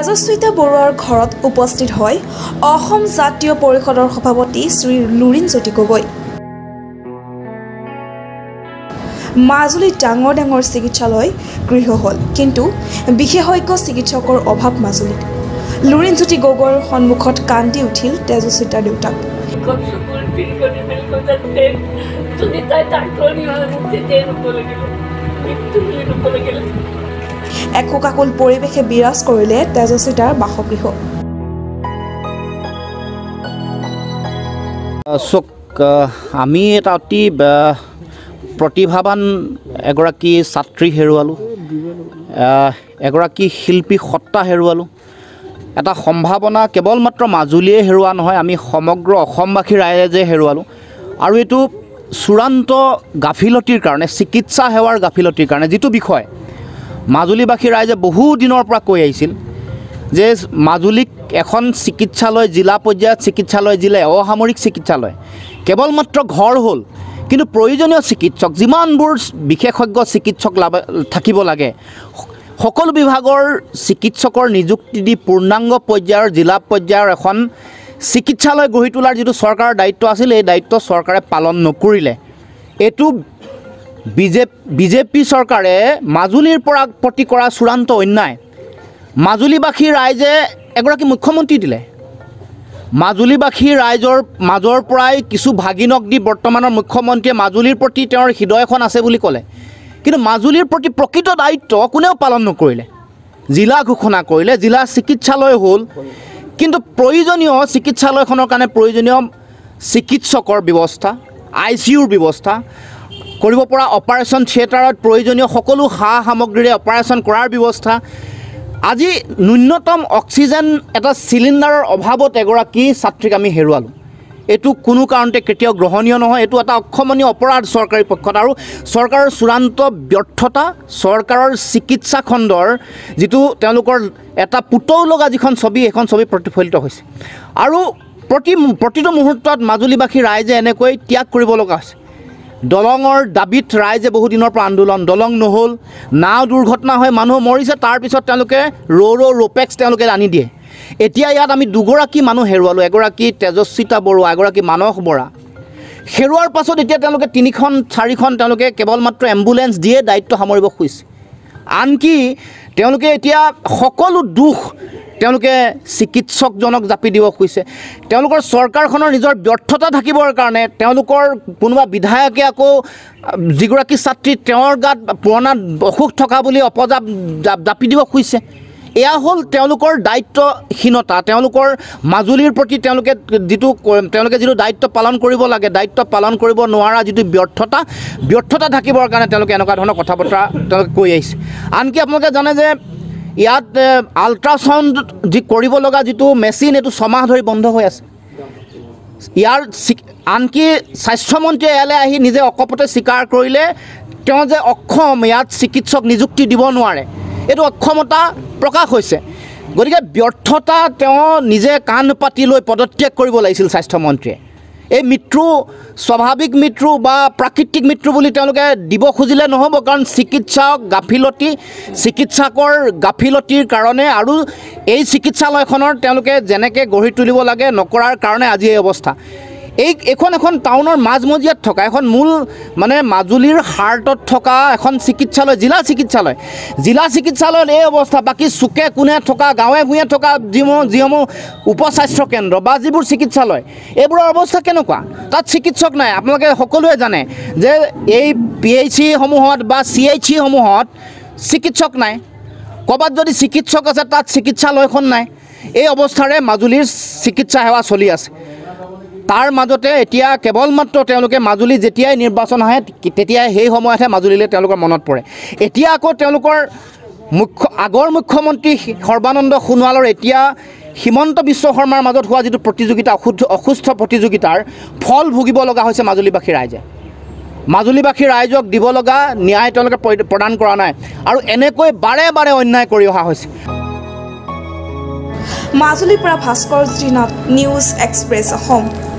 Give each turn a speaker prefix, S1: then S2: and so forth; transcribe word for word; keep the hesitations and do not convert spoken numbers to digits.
S1: তেজস্বিতা বৰুৱাৰ ঘৰত উপস্থিত হয় অসম জাতীয় পৰিষদৰ সভাপতি শ্ৰী লুৰিণজ্যোতি গগৈ। মাজুলীত ডাঙৰ ডাঙৰ চিকিৎসালয় গৃহ হ'ল, কিন্তু বিশেষজ্ঞ চিকিৎসকৰ অভাৱ মাজুলীত। লুৰিণজ্যোতি গগৈৰ সন্মুখত কান্দি উঠিল তেজস্বিতাৰ দেউতাক। একোকাকুল পৰিৱেশে বিৰাজ কৰিলে তেজস্বিতাৰ বাসগৃহ।
S2: চক আমি এটা অতি প্ৰতিভাৱান এগৰাকী ছাত্ৰী হেৰুৱালোঁ, এগৰাকী শিল্পী সত্তা হেৰুৱালোঁ। এটা সম্ভাৱনা কেৱল মাত্ৰ মাজুলীয়ে হেৰুৱা নহয়, আমি সমগ্ৰ অসমবাসী ৰাইজে হেৰুৱালোঁ। আৰু এইটো চূড়ান্ত গাফিলতিৰ কাৰণে, চিকিৎসা সেৱাৰ গাফিলতিৰ কাৰণে, যিটো বিষয় মাজুলীবাসী ৰাইজে বহু দিনৰ পৰা কৈ আহিছিল যে মাজুলীক এখন চিকিৎসালয়, জিলা পৰ্যায়ত চিকিৎসালয়, জিলা অসামৰিক চিকিৎসালয় কেৱল মাত্ৰ ঘৰ হ'ল, কিন্তু প্ৰয়োজনীয় চিকিৎসক যিমানবোৰ বিশেষজ্ঞ চিকিৎসক লাভ থাকিব লাগে, সকলো বিভাগৰ চিকিৎসকৰ নিযুক্তি দি পূৰ্ণাংগ পৰ্যায়ৰ জিলা পৰ্যায়ৰ এখন চিকিৎসালয় গঢ়ি তোলাৰ যিটো চৰকাৰৰ দায়িত্ব আছিল, এই দায়িত্ব চৰকাৰে পালন নকৰিলে। এইটো বিজে বিজেপি চৰকাৰে মাজুলীৰ পৰা প্ৰতি কৰা চূড়ান্ত অন্যায়। মাজুলীবাসী ৰাইজে এগৰাকী মুখ্যমন্ত্ৰী দিলে, মাজুলীবাসী ৰাইজৰ মাজৰ পৰাই কিছু ভাগিনক দি বৰ্তমানৰ মুখ্যমন্ত্ৰীয়ে মাজুলীৰ প্ৰতি তেওঁৰ হৃদয়খন আছে বুলি ক'লে, কিন্তু মাজুলীৰ প্ৰতি প্ৰকৃত দায়িত্ব কোনেও পালন নকৰিলে। জিলা ঘোষণা কৰিলে, জিলা চিকিৎসালয় হ'ল, কিন্তু প্ৰয়োজনীয় চিকিৎসালয়খনৰ কাৰণে প্ৰয়োজনীয় চিকিৎসকৰ ব্যৱস্থা, আই চি ইউৰ ব্যৱস্থা কৰিব পৰা, অপাৰেশ্যন থিয়েটাৰত প্ৰয়োজনীয় সকলো সা সামগ্ৰীৰে অপাৰেশ্যন কৰাৰ ব্যৱস্থা, আজি ন্যূনতম অক্সিজেন এটা চিলিণ্ডাৰৰ অভাৱত এগৰাকী ছাত্ৰীক আমি হেৰুৱালোঁ। এইটো কোনো কাৰণতে কেতিয়াও গ্ৰহণীয় নহয়। এইটো এটা অক্ষমনীয় অপৰাধ চৰকাৰী পক্ষত, আৰু চৰকাৰৰ চূড়ান্ত ব্যৰ্থতা, চৰকাৰৰ চিকিৎসা খণ্ডৰ যিটো তেওঁলোকৰ এটা পুতৌ লগা যিখন ছবি, সেইখন ছবি প্ৰতিফলিত হৈছে। আৰু প্ৰতি প্ৰতিটো মুহূৰ্তত মাজুলীবাসী ৰাইজে এনেকৈ ত্যাগ কৰিব লগা হৈছে। দলঙৰ দাবীত ৰাইজে বহুদিনৰ পৰা আন্দোলন, দলং নহ'ল, নাও দুৰ্ঘটনা হৈ মানুহ মৰিছে, তাৰপিছত তেওঁলোকে ৰ' ৰ' ৰ'পেক্স তেওঁলোকে আনি দিয়ে। এতিয়া ইয়াত আমি দুগৰাকী মানুহ হেৰুৱালোঁ, এগৰাকী তেজস্বিতা বৰুৱা, এগৰাকী মানস বৰা। হেৰুৱাৰ পাছত এতিয়া তেওঁলোকে তিনিখন চাৰিখন তেওঁলোকে কেৱল মাত্ৰ এম্বুলেঞ্চ দিয়ে দায়িত্ব সামৰিব খুজিছে। আনকি তেওঁলোকে এতিয়া সকলো দুখ তেওঁলোকে চিকিৎসকজনক জাপি দিব খুজিছে। তেওঁলোকৰ চৰকাৰখনৰ নিজৰ ব্যৰ্থতা থাকিবৰ কাৰণে তেওঁলোকৰ কোনোবা বিধায়কে আকৌ যিগৰাকী ছাত্ৰী তেওঁৰ গাত পুৰণা অসুখ থকা বুলি অপজাপ জাপি দিব খুজিছে। এয়া হ'ল তেওঁলোকৰ দায়িত্বহীনতা, তেওঁলোকৰ মাজুলীৰ প্ৰতি তেওঁলোকে যিটো তেওঁলোকে যিটো দায়িত্ব পালন কৰিব লাগে, দায়িত্ব পালন কৰিব নোৱাৰা যিটো ব্যৰ্থতা, ব্যৰ্থতা থাকিবৰ কাৰণে তেওঁলোকে এনেকুৱা ধৰণৰ কথা বতৰা তেওঁলোকে কৈ আহিছে। আনকি আপোনালোকে জানে যে ইয়াত আল্ট্ৰাচাউণ্ড যি কৰিব লগা যিটো মেচিন, এইটো ছমাহ ধৰি বন্ধ হৈ আছে। ইয়াৰ আনকি স্বাস্থ্যমন্ত্ৰীয়ে ইয়ালৈ আহি নিজে অকপতে স্বীকাৰ কৰিলে তেওঁ যে অক্ষম, ইয়াত চিকিৎসক নিযুক্তি দিব নোৱাৰে, এইটো অক্ষমতা প্ৰকাশ হৈছে। গতিকে ব্যৰ্থতা তেওঁ নিজে কাণ পাতি লৈ পদত্যাগ কৰিব লাগিছিল স্বাস্থ্যমন্ত্ৰীয়ে। এই মৃত্যু স্বাভাৱিক মৃত্যু বা প্ৰাকৃতিক মৃত্যু বুলি তেওঁলোকে দিব খুজিলে নহ'ব, কাৰণ চিকিৎসক গাফিলতি, চিকিৎসকৰ গাফিলতিৰ কাৰণে আৰু এই চিকিৎসালয়খনৰ তেওঁলোকে যেনেকৈ গঢ়ি তুলিব লাগে নকৰাৰ কাৰণে আজি এই অৱস্থা। এই এইখন এখন টাউনৰ মাজমজিয়াত থকা এখন মূল মানে মাজুলীৰ হাৰ্টত থকা এখন চিকিৎসালয়, জিলা চিকিৎসালয়, জিলা চিকিৎসালয়ত এই অৱস্থা। বাকী চুকে কোণে থকা, গাঁৱে ভূঞে থকা যিসমূহ যিসমূহ উপস্বাস্থ্য কেন্দ্ৰ বা যিবোৰ চিকিৎসালয়, এইবোৰৰ অৱস্থা কেনেকুৱা? তাত চিকিৎসক নাই। আপোনালোকে সকলোৱে জানে যে এই পি এইচ চিসমূহত বা চি এইচ চিসমূহত চিকিৎসক নাই। ক'ৰবাত যদি চিকিৎসক আছে, তাত চিকিৎসালয়খন নাই। এই অৱস্থাৰে মাজুলীৰ চিকিৎসা সেৱা চলি আছে। তাৰ মাজতে এতিয়া কেৱল মাত্ৰ তেওঁলোকে মাজুলী যেতিয়াই নিৰ্বাচন আহে তেতিয়াই সেই সময়তহে মাজুলীলৈ তেওঁলোকৰ মনত পৰে। এতিয়া আকৌ তেওঁলোকৰ মুখ্য আগৰ মুখ্যমন্ত্ৰী সৰ্বানন্দ সোণোৱালৰ এতিয়া হিমন্ত বিশ্ব শৰ্মাৰ মাজত হোৱা যিটো প্ৰতিযোগিতা, অশুদ্ধ অসুস্থ প্ৰতিযোগিতাৰ ফল ভুগিব লগা হৈছে মাজুলীবাসী ৰাইজে। মাজুলীবাসী ৰাইজক দিব লগা ন্যায় তেওঁলোকে প্ৰদান কৰা নাই, আৰু এনেকৈ বাৰে বাৰে অন্যায় কৰি অহা হৈছে।
S1: মাজুলীৰ পৰা ভাস্কৰ ত্ৰিনাথ, নিউজ এক্সপ্ৰেছ অসম।